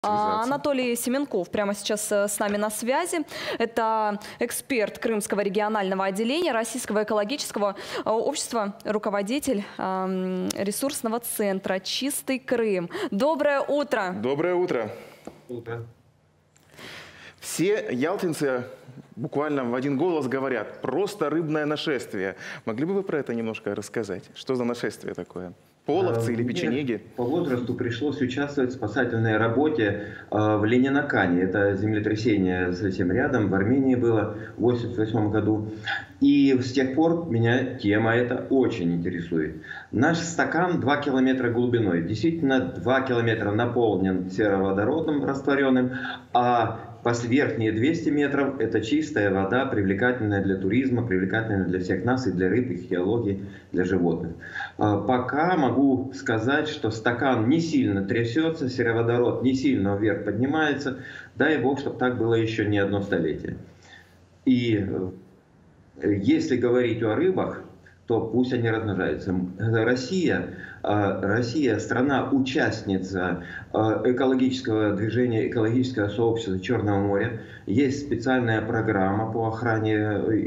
Анатолий Семенков прямо сейчас с нами на связи. Это эксперт Крымского регионального отделения Российского экологического общества, руководитель ресурсного центра «Чистый Крым». Доброе утро! Доброе утро! Утро. Все ялтинцы буквально в один голос говорят: просто рыбное нашествие. Могли бы вы про это немножко рассказать? Что за нашествие такое? Половцы или печенеги? По возрасту пришлось участвовать в спасательной работе в Ленинакане. Это землетрясение совсем рядом, в Армении было в 1988 году. И с тех пор меня тема эта очень интересует. Наш стакан 2 километра глубиной. Действительно, 2 километра наполнен сероводородом растворенным, а верхние 200 метров – это чистая вода, привлекательная для туризма, привлекательная для всех нас, и для рыб, и геологии, для животных. Пока могу сказать, что стакан не сильно трясется, сероводород не сильно вверх поднимается. Дай Бог, чтобы так было еще не одно столетие. И если говорить о рыбах, то пусть они размножаются. Россия страна-участница экологического движения, экологического сообщества Черного моря. Есть специальная программа по охране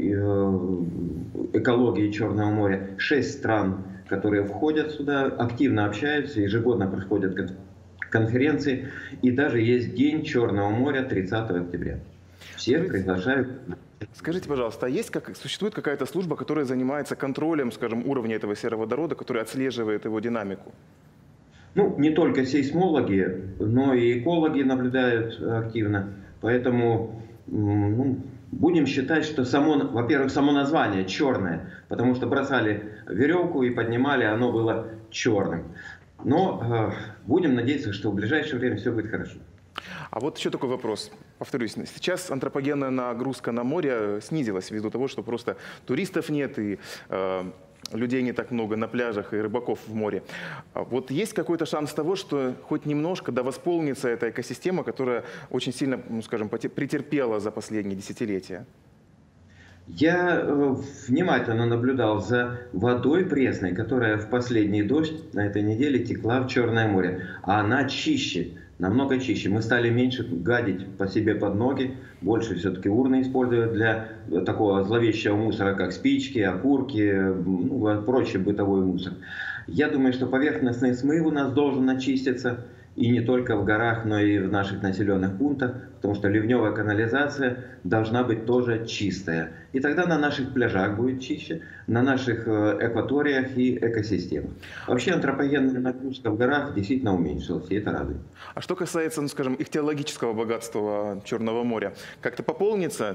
экологии Черного моря. 6 стран, которые входят сюда, активно общаются, ежегодно проходят конференции. И даже есть День Черного моря 30 октября. Всех приглашают. Скажите, пожалуйста, а существует какая-то служба, которая занимается контролем, скажем, уровня этого сероводорода, которая отслеживает его динамику? Ну, не только сейсмологи, но и экологи наблюдают активно. Поэтому будем считать, что во-первых, само название черное, потому что бросали веревку и поднимали, оно было черным. Но будем надеяться, что в ближайшее время все будет хорошо. А вот еще такой вопрос. Повторюсь, сейчас антропогенная нагрузка на море снизилась ввиду того, что просто туристов нет и людей не так много на пляжах и рыбаков в море. Вот есть какой-то шанс того, что хоть немножко восполнится эта экосистема, которая очень сильно, скажем, претерпела за последние десятилетия? Я внимательно наблюдал за водой пресной, которая в последний дождь на этой неделе текла в Черное море. А она чище, намного чище. Мы стали меньше гадить по себе под ноги, больше все-таки урны использовать для такого зловещего мусора, как спички, окурки, прочий бытовой мусор. Я думаю, что поверхностный смыв у нас должен очиститься. И не только в горах, но и в наших населенных пунктах, потому что ливневая канализация должна быть тоже чистая. И тогда на наших пляжах будет чище, на наших экваториях и экосистемах. Вообще антропогенная нагрузка в горах действительно уменьшилась, и это радует. А что касается, скажем, ихтиологического богатства Черного моря, как-то пополнится?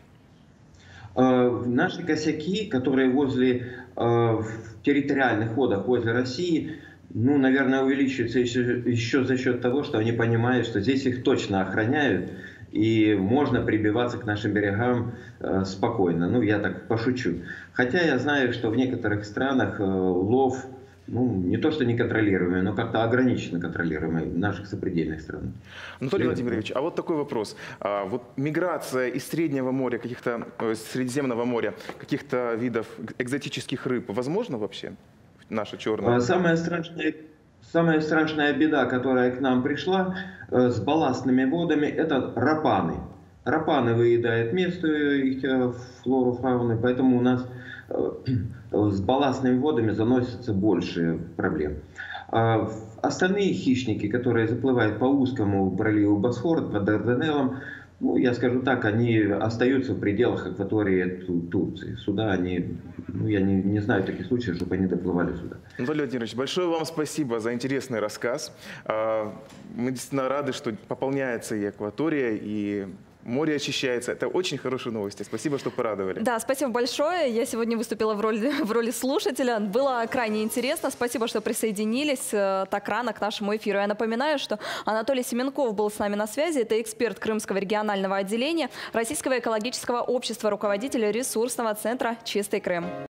Наши косяки, которые в территориальных водах возле России, наверное, увеличивается еще за счет того, что они понимают, что здесь их точно охраняют, и можно прибиваться к нашим берегам спокойно. Я так пошучу. Хотя я знаю, что в некоторых странах лов, не то что неконтролируемый, но как-то ограниченно контролируемый в наших сопредельных странах. Анатолий Владимирович, а вот такой вопрос. Вот миграция из Среднего моря, Средиземного моря, каких-то видов экзотических рыб, возможно вообще? Наша черная. Самая страшная беда, которая к нам пришла с балластными водами, это рапаны. Рапаны выедают местную их флору, фауну, поэтому у нас с балластными водами заносится больше проблем. Остальные хищники, которые заплывают по узкому проливу Босфор, по Дарданеллам, я скажу так, они остаются в пределах акватории Турции. Сюда я не знаю таких случаев, чтобы они доплывали сюда. Анатолий Владимирович, большое вам спасибо за интересный рассказ. Мы действительно рады, что пополняется и акватория, и море очищается. Это очень хорошие новости. Спасибо, что порадовали. Да, спасибо большое. Я сегодня выступила в роли слушателя. Было крайне интересно. Спасибо, что присоединились так рано к нашему эфиру. Я напоминаю, что Анатолий Семенков был с нами на связи. Это эксперт Крымского регионального отделения Российского экологического общества, руководитель ресурсного центра «Чистый Крым».